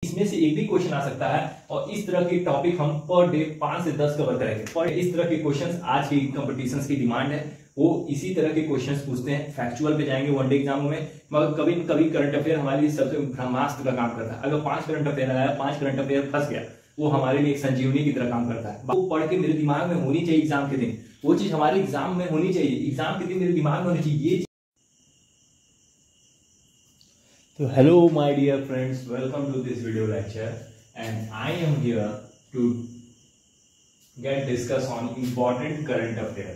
इसमें से एक भी क्वेश्चन आ सकता है और इस तरह के टॉपिक हम पर डे 5 से 10 कवर करेंगे। पर इस तरह के क्वेश्चंस आज की कंपटीशंस की डिमांड है, वो इसी तरह के क्वेश्चंस पूछते हैं। फैक्चुअल पे जाएंगे वनडे एग्जाम में, मगर कभी न कभी करंट अफेयर हमारे लिए सबसे ब्रह्मास्त्र का काम करता है। अगर 5 करंट अफेयर आया, 5 करंट अफेयर फंस गया, वो हमारे लिए एक संजीवनी की तरह काम करता है। वो पढ़ के मेरे दिमाग में होनी चाहिए एग्जाम के दिन, वो चीज हमारे एग्जाम में होनी चाहिए, एग्जाम के दिन मेरे दिमाग में होनी चाहिए। So hello my dear friends, welcome to this video lecture and I am here to get discuss on important current affair.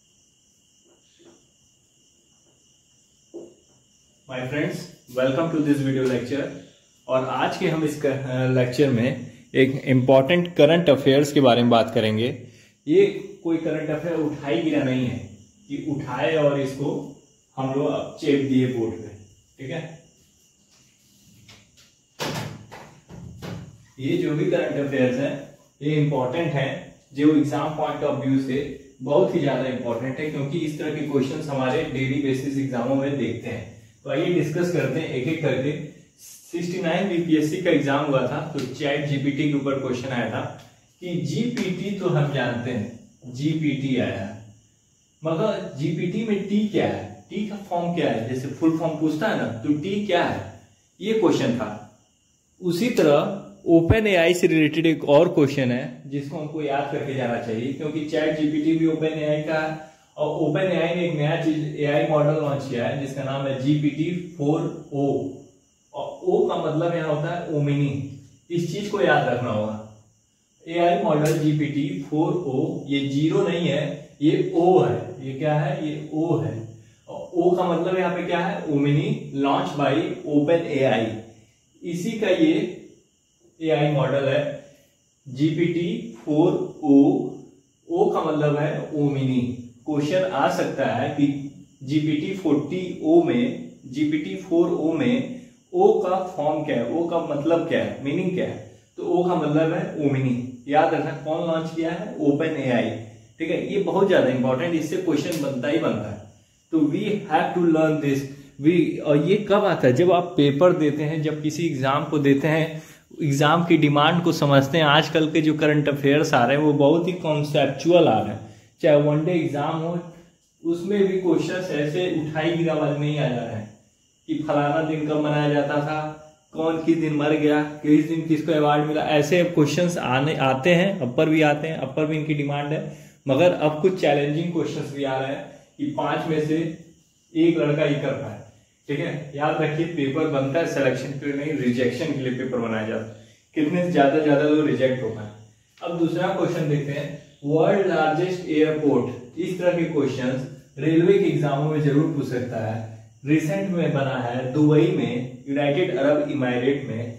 My friends, welcome to this video lecture और आज के हम इस लेक्चर में एक इम्पॉर्टेंट करंट अफेयर्स के बारे में बात करेंगे। ये कोई करंट अफेयर उठाई गिरा नहीं है कि उठाए और इसको हम लोग चेप दिए बोर्ड पे, ठीक है। ये जो भी करंट अफेयर्स हैं ये इंपॉर्टेंट हैं, जो एग्जाम पॉइंट ऑफ व्यू से बहुत ही ज्यादा इंपॉर्टेंट है, क्योंकि इस तरह के क्वेश्चंस हमारे डेली बेसिस एग्जामों में देखते हैं। तो आइए डिस्कस करते हैं एक एक करके। 69 बीपीएससी का एग्जाम हुआ था, तो चैट जीपीटी के ऊपर क्वेश्चन आया था कि जीपीटी तो हम जानते हैं, जीपीटी आया, मगर जीपीटी में टी क्या है, टी का फॉर्म क्या है, जैसे फुल फॉर्म पूछता है ना, तो टी क्या है, ये क्वेश्चन था। उसी तरह ओपन एआई से रिलेटेड एक और क्वेश्चन है जिसको हमको याद करके जाना चाहिए, क्योंकि चैट जीपीटी भी ओपन एआई का है और ओपन एआई ने एक नया चीज एआई मॉडल लॉन्च किया है जिसका नाम है GPT-4o और ओ का मतलब यहाँ होता है ओमिनी। इस चीज को याद रखना होगा। एआई मॉडल GPT-4o, ये 0 नहीं है, ये ओ है। ये क्या है, ये ओ है और ओ का मतलब यहाँ पे क्या है, omni, launch by open AI. इसी का ये एआई मॉडल है GPT-4o। ओ का मतलब है ओमिनी। क्वेश्चन आ सकता है कि GPT-4o में ओ का फॉर्म क्या है, ओ का मतलब क्या है, मीनिंग क्या है, तो ओ का मतलब है ओमिनी। याद रखना, कौन लॉन्च किया है, ओपन एआई, ठीक है। ये बहुत ज्यादा इंपॉर्टेंट, इससे क्वेश्चन बनता ही बनता है, तो we have to learn this. और ये कब आता है, जब आप पेपर देते हैं, जब किसी एग्जाम को देते हैं, एग्जाम की डिमांड को समझते हैं। आजकल के जो करंट अफेयर्स आ रहे हैं वो बहुत ही कॉन्सेप्चुअल आ रहे हैं। चाहे वनडे एग्जाम हो, उसमें भी क्वेश्चंस ऐसे उठाई गिरा वाले नहीं आ जा रहे हैं कि फलाना दिन कब मनाया जाता था, कौन किस दिन मर गया, किस दिन किसको अवार्ड मिला, ऐसे क्वेश्चंस आते हैं। अपर भी आते हैं, अपर भी इनकी डिमांड है, मगर अब कुछ चैलेंजिंग क्वेश्चंस भी आ रहे हैं कि 5 में से एक लड़का ही कर पाए, ठीक है। याद रखिए, पेपर बनता है सिलेक्शन के लिए नहीं, रिजेक्शन के लिए पेपर बनाया जाता है। कितने ज्यादा लोग रिजेक्ट हो पाए। अब दूसरा क्वेश्चन देखते हैं, वर्ल्ड लार्जेस्ट एयरपोर्ट। इस तरह के क्वेश्चंस रेलवे के एग्जामों में जरूर पूछ सकता है। रिसेंट में बना है दुबई में, यूनाइटेड अरब इमारेट में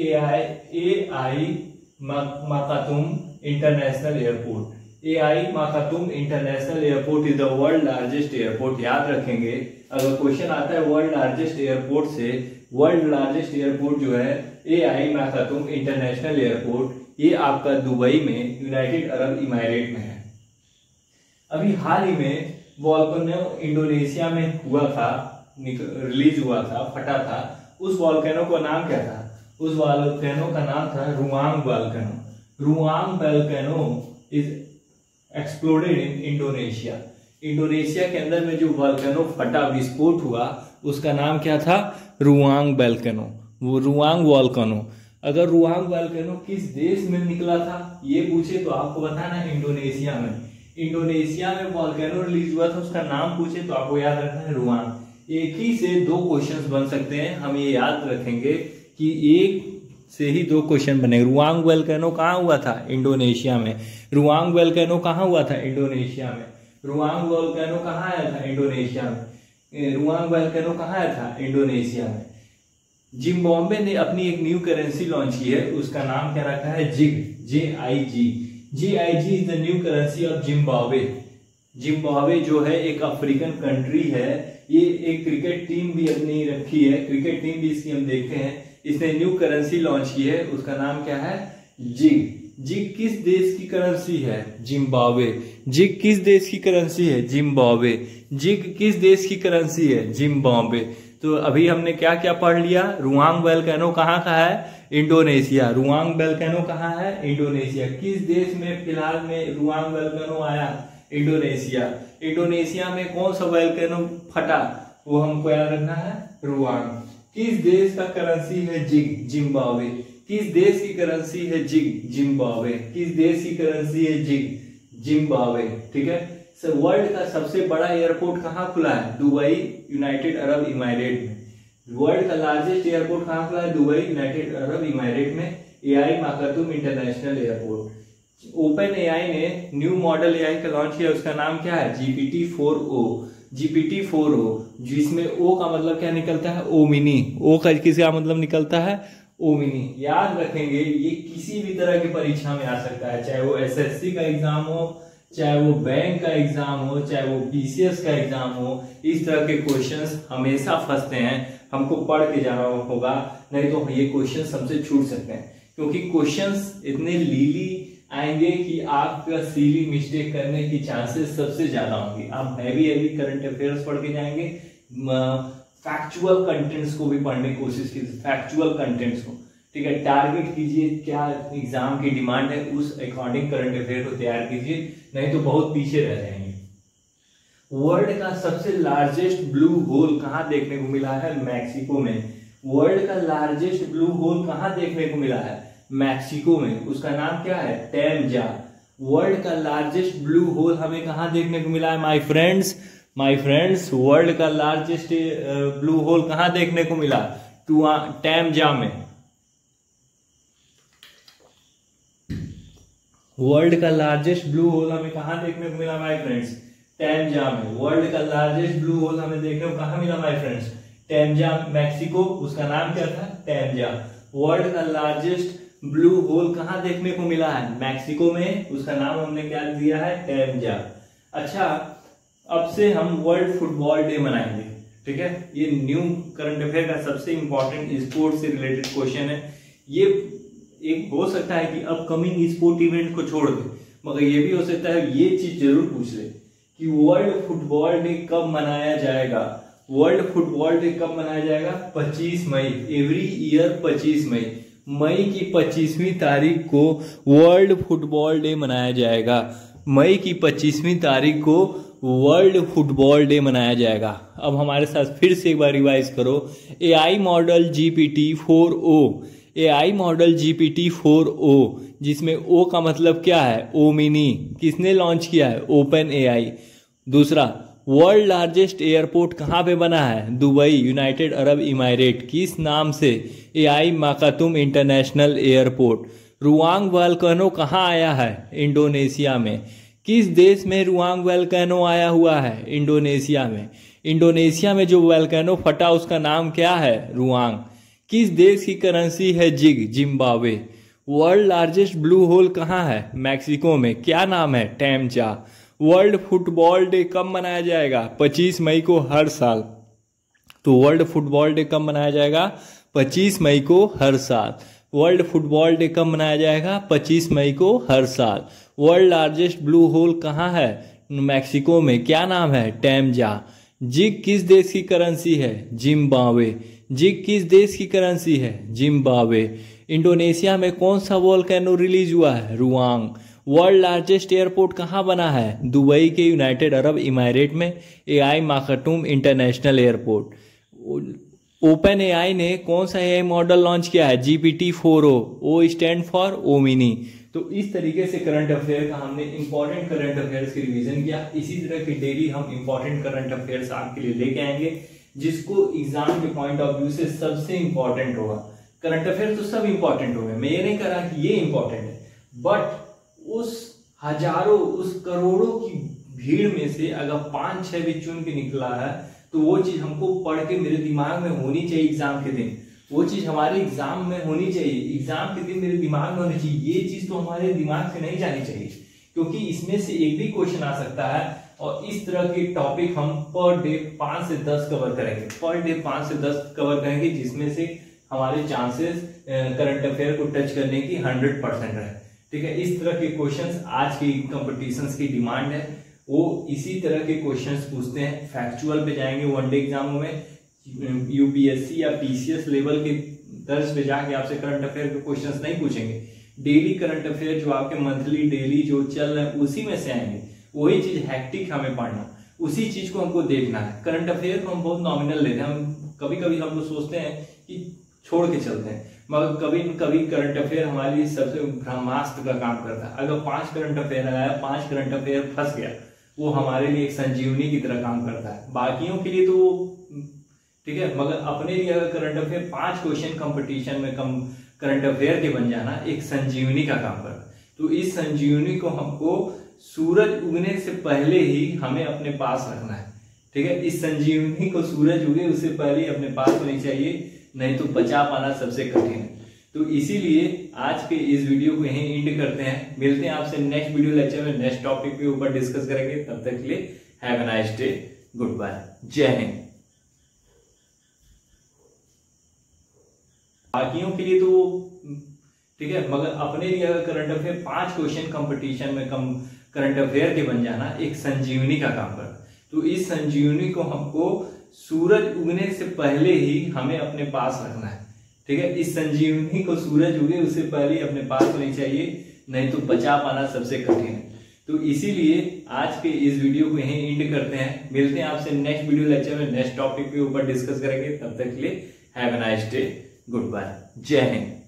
AI Maktoum international airport. AI Maktoum international airport is the world largest airport. याद रखेंगे, अगर क्वेश्चन आता है वर्ल्ड लार्जेस्ट एयरपोर्ट से, वर्ल्ड लार्जेस्ट एयरपोर्ट जो है एआई माकातुम इंटरनेशनल एयरपोर्ट, ये आपका दुबई में, यूनाइटेड अरब इमारेट में है। अभी हाल ही में वॉल्केनो इंडोनेशिया में हुआ था, रिलीज हुआ था, फटा था। उस वॉल्केनो का नाम क्या था, उस वॉल्केनो का नाम था Ruang volcano. Ruang volcano is exploded in Indonesia. Indonesia के अंदर में जो वॉल्केनो फटा, विस्फोट हुआ, उसका नाम क्या था, रुआंग वॉल्केनो। वो रुआंग वॉल्केनो, अगर रुआंग वॉल्केनो किस देश में निकला था ये पूछे तो आपको बताना है इंडोनेशिया में। इंडोनेशिया में वॉल्केनो रिलीज हुआ था, उसका नाम पूछे तो आपको याद रखना है रुआंग। एक ही से 2 क्वेश्चंस बन सकते हैं, हम ये याद रखेंगे कि एक से ही 2 क्वेश्चन बने। रुआंग वॉल्केनो कहाँ हुआ था, इंडोनेशिया में। रुआंग वॉल्केनो कहाँ हुआ था, इंडोनेशिया में। रुआंग वॉल्केनो कहाँ आया था, इंडोनेशिया में। रुआंग वॉल्केनो कहाँ आया था, इंडोनेशिया में। जिम्बाब्वे ने अपनी एक न्यू करेंसी लॉन्च की है, उसका नाम क्या रखा है, ZiG, JIG। JIG is the new currency of Zimbabwe. Zimbabwe जो है एक अफ्रीकन कंट्री है, ये एक क्रिकेट टीम भी अपनी रखी है, क्रिकेट टीम भी इसकी हम देखते हैं। इसने न्यू करेंसी लॉन्च की है, उसका नाम क्या है, जिग। जिग किस देश की करेंसी है, जिम्बाब्वे। जिग किस देश की करेंसी है, जिम्बाब्वे। जिग किस देश की करेंसी है, जिम्बाब्वे। तो अभी हमने क्या क्या पढ़ लिया, रुआंग वोल्केनो कहाँ का है, इंडोनेशिया। रुआंग वोल्केनो कहाँ है? इंडोनेशिया। किस देश में फिलहाल में रुआंग वोल्केनो आया? इंडोनेशिया। इंडोनेशिया में कौन सा वोल्केनो फटा? वो हमको याद रखना है, रुआंग। किस देश का करेंसी है जिग? जिम्बाब्वे। किस देश की करेंसी है जिग? जिम्बाब्वे। किस देश की करेंसी है जिग? जिम्बाब्वे। ठीक है। वर्ल्ड का सबसे बड़ा एयरपोर्ट कहाँ खुला है? दुबई, यूनाइटेड अरब इमारेट में। वर्ल्ड का लार्जेस्ट एयरपोर्ट कहाँ खुला है? दुबई, यूनाइटेड अरब इमारेट में। AI Maktoum international airport. Open AI ने न्यू मॉडल एआई का लॉन्च किया, उसका नाम क्या है? GPT-4o। GPT-4o, जिसमें ओ का मतलब क्या निकलता है? ओमिनी। ओ का किसका मतलब निकलता है? ओमिनी। याद रखेंगे, ये किसी भी तरह की परीक्षा में आ सकता है, चाहे वो एसएससी का एग्जाम हो, चाहे वो बैंक का एग्जाम हो, चाहे वो पीसीएस का एग्जाम हो। इस तरह के क्वेश्चंस हमेशा फंसते हैं, हमको पढ़ के जाना होगा, नहीं तो ये क्वेश्चंस हमसे छूट सकते हैं, क्योंकि क्वेश्चंस इतने लीली आएंगे कि आपका सीली मिस्टेक करने की चांसेस सबसे ज्यादा होंगी। आप हैवी करंट अफेयर्स पढ़ के जाएंगे, फैक्चुअल कंटेंट्स को भी पढ़ने की कोशिश कीजिए, फैक्चुअल कंटेंट्स को। ठीक है, टारगेट कीजिए क्या एग्जाम की डिमांड है, उस अकॉर्डिंग करंट अफेयर को तैयार कीजिए, नहीं तो बहुत पीछे रह जाएंगे। वर्ल्ड का सबसे लार्जेस्ट ब्लू होल कहाँ देखने को मिला है? मैक्सिको में। वर्ल्ड का लार्जेस्ट ब्लू होल कहाँ देखने को मिला है? मैक्सिको में। उसका नाम क्या है? टैमजा। वर्ल्ड का लार्जेस्ट ब्लू होल हमें कहाँ देखने को मिला है? माय फ्रेंड्स, वर्ल्ड का लार्जेस्ट ब्लू होल कहाँ देखने को मिला? टैमजा में। वर्ल्ड का लार्जेस्ट ब्लू होल हमें कहाँ देखने को मिला माय फ्रेंड्स? टैमजा में। वर्ल्ड का लार्जेस्ट ब्लू होल हमें देखने को कहाँ मिला माय फ्रेंड्स? टैमजा, मैक्सिको। उसका नाम क्या था? टैमजा। वर्ल्ड का लार्जेस्ट ब्लू होल कहाँ देखने को मिला है? मैक्सिको में। उसका नाम हमने क्या दिया है? टैमजा। अच्छा, अब से हम वर्ल्ड फुटबॉल डे मनाएंगे। ठीक है, ये न्यू करंट अफेयर का सबसे इंपॉर्टेंट स्पोर्ट्स से रिलेटेड क्वेश्चन है। ये एक हो सकता है कि अपकमिंग स्पोर्ट इवेंट को छोड़ दे, मगर ये भी हो सकता है ये चीज जरूर पूछ ले कि वर्ल्ड फुटबॉल डे कब मनाया जाएगा? वर्ल्ड फुटबॉल डे कब मनाया जाएगा? 25 मई। एवरी ईयर 25 मई। मई की 25वीं तारीख को वर्ल्ड फुटबॉल डे मनाया जाएगा। मई की 25वीं तारीख को वर्ल्ड फुटबॉल डे मनाया जाएगा। अब हमारे साथ फिर से एक बार रिवाइज करो। AI model GPT-4o, AI model GPT-4o, जिसमें ओ का मतलब क्या है? ओमिनी। किसने लॉन्च किया है? Open AI. दूसरा, वर्ल्ड लार्जेस्ट एयरपोर्ट कहाँ पे बना है? Dubai, United Arab Emirate. किस नाम से? AI Maktoum international airport. Ruang volcano कहाँ आया है? इंडोनेशिया में। किस देश में रुआंग वोल्केनो आया हुआ है? इंडोनेशिया में। इंडोनेशिया में जो वोल्केनो फटा उसका नाम क्या है? रुआंग। किस देश की करेंसी है ZiG? Zimbabwe. World largest blue hole कहाँ है? मैक्सिको में। क्या नाम है? टैमजा। वर्ल्ड फुटबॉल डे कब मनाया जाएगा? 25 मई को हर साल। तो वर्ल्ड फुटबॉल डे कब मनाया जाएगा? 25 मई को हर साल। वर्ल्ड फुटबॉल डे कब मनाया जाएगा? 25 मई को हर साल। वर्ल्ड लार्जेस्ट ब्लू होल कहाँ है? मैक्सिको में। क्या नाम है? टैमजा। जिग किस देश की करेंसी है? जिम्बाब्वे। जिग किस देश की करेंसी है? जिम्बाब्वे। इंडोनेशिया में कौन सा वोल्केनो रिलीज हुआ है? रुआंग। वर्ल्ड लार्जेस्ट एयरपोर्ट कहाँ बना है? दुबई के यूनाइटेड अरब इमारेट में। AI Maktoum international airport. Open AI ने कौन सा एआई मॉडल लॉन्च किया है? GPT-4o। O stand for omni. तो इस तरीके से करंट अफेयर का हमने इंपॉर्टेंट करंट अफेयर्स की रिवीजन किया। इसी तरह की डेली हम इंपॉर्टेंट करंट अफेयर्स आपके लिए लेके आएंगे, जिसको एग्जाम के पॉइंट ऑफ व्यू से सबसे इंपॉर्टेंट होगा। करंट अफेयर तो सब इंपॉर्टेंट होंगे, मैं ये नहीं कह रहा कि ये इंपॉर्टेंट है, बट उस हजारों, उस करोड़ों की भीड़ में से अगर 5-6 भी चुन के निकला है, तो वो चीज हमको पढ़ के मेरे दिमाग में होनी चाहिए एग्जाम के दिन। वो चीज हमारे एग्जाम में होनी चाहिए, एग्जाम के दिन मेरे दिमाग में होनी चाहिए। ये चीज तो हमारे दिमाग से नहीं जानी चाहिए, क्योंकि इसमें से एक भी क्वेश्चन आ सकता है। और इस तरह के टॉपिक हम पर डे 5 से 10 कवर करेंगे, पर डे 5 से 10 कवर करेंगे, जिसमें से हमारे चांसेस करंट अफेयर को टच करने की 100% है। ठीक है, इस तरह के क्वेश्चंस आज की कॉम्पिटिशन्स की डिमांड है। वो इसी तरह के क्वेश्चंस पूछते हैं। फैक्चुअल पे जाएंगे वनडे एग्जामों में, यूपीएससी या पीसीएस लेवल के दर्ज पे जाके आपसे करंट अफेयर के क्वेश्चंस नहीं पूछेंगे। डेली करंट अफेयर जो आपके मंथली डेली जो चल रहे हैं उसी में से आएंगे। वही चीज हैक्टिक हमें पढ़ना, उसी चीज को हमको देखना है। करंट अफेयर को हम बहुत नॉमिनल लेते हैं, हम कभी कभी हम लोग सोचते हैं कि छोड़ के चलते हैं, मगर कभी न कभी करंट अफेयर हमारे लिए सबसे ब्रह्मास्त्र का काम करता है। अगर 5 करंट अफेयर आया, 5 करंट अफेयर फंस गया, वो हमारे लिए एक संजीवनी की तरह काम करता है। बाकियों के लिए तो ठीक है, मगर अपने लिए अगर करंट अफेयर 5 क्वेश्चन कंपटीशन में कम करंट अफेयर के बन जाना एक संजीवनी का काम करता है। तो इस संजीवनी को हमको सूरज उगने से पहले ही हमें अपने पास रखना है। ठीक है, इस संजीवनी को सूरज उगे उससे पहले ही अपने पास होनी चाहिए, नहीं तो बचा पाना सबसे कठिन है। तो इसीलिए आज के इस वीडियो को यहीं एंड करते हैं। मिलते हैं आपसे नेक्स्ट वीडियो लेक्चर में, नेक्स्ट टॉपिक के ऊपर डिस्कस करेंगे। तब तक के लिए have a nice day, goodbye, जय हिंद। बाकियों के लिए तो ठीक है, मगर अपने लिए अगर करंट अफेयर 5 क्वेश्चन कंपटीशन में कम करंट अफेयर के बन जाना एक संजीवनी का काम करता है। तो इस संजीवनी को हमको सूरज उगने से पहले ही हमें अपने पास रखना है। ठीक है, इस संजीवनी को सूरज उगे उससे पहले ही अपने पास होनी चाहिए, नहीं तो बचा पाना सबसे कठिन है। तो इसीलिए आज के इस वीडियो को यहीं एंड करते हैं। मिलते हैं आपसे नेक्स्ट वीडियो लेक्चर में, नेक्स्ट टॉपिक के ऊपर डिस्कस करेंगे। तब तक के लिए have a nice day, goodbye, जय हिंद।